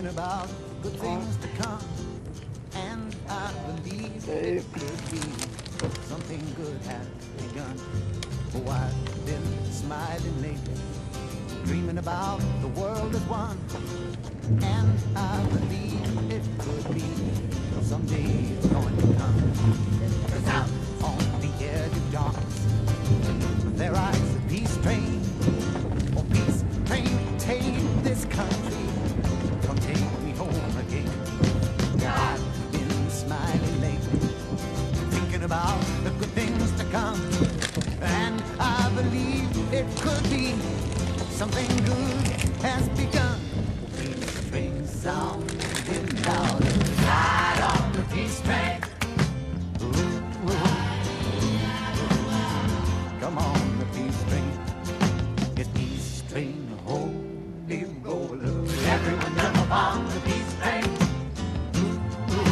about good things to come, and I believe it could be something good has begun. Oh, I've been smiling lately, dreaming about the world as one, and I believe it could be someday it's going to come. 'Cause out on the edge of darkness, there rides a peace train. Oh, peace train, take this country, come take me home again. I've been smiling lately, thinking about the good things to come, and I believe it could be something good has begun. Peace train sounding louder, ride on the peace train. Ooh, ooh. Come on, the peace train. It's peace train, holy roller. Everyone jump on the peace train. Ooh, ooh.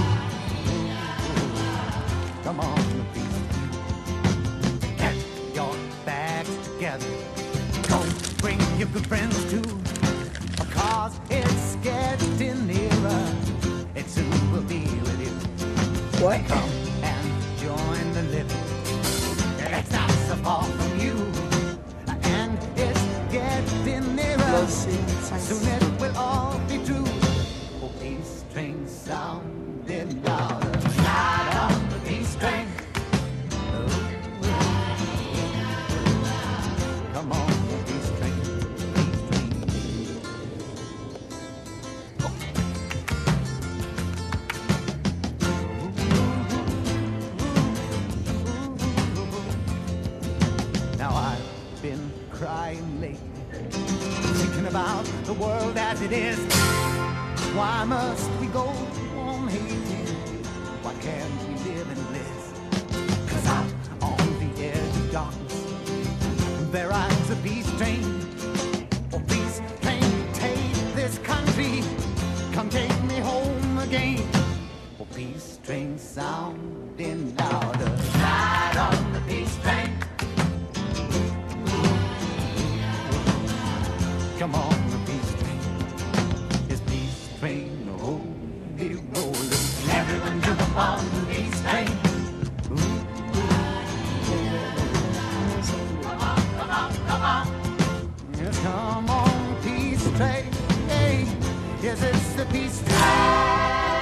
Come on, the peace train. Get your bags together. Go bring your good friends too, because it's getting nearer. It soon will be with you. What? Come and join the living. It's not so far from you, and it's getting nearer. Soon it will all be true. Oh, peace train sounding louder. Ride on the peace train. Come on, the peace train. Peace train. Now I've been crying lately, thinking about the world as it is. Why must we go on hating? Why can't we live in bliss? 'Cause out on the edge of darkness, there rides a peace train. Oh, peace train, take this country, come take me home again. Oh, peace train sounding louder, ride on the peace train. Come on, the peace train. It's peace train, holy roller. Everyone jump up on the peace train. Ooh, ooh. Come on, come on, come on. Yes, come on, peace train. Hey, yes, it's the peace train.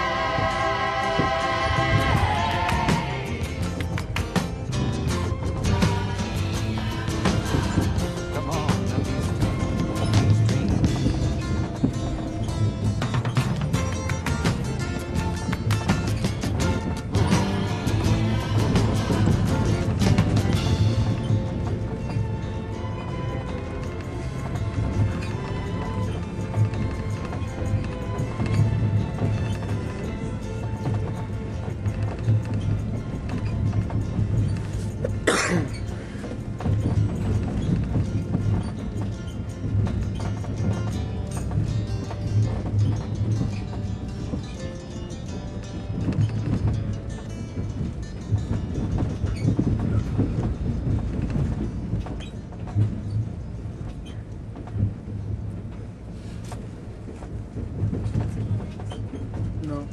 Come on, the peace train. No.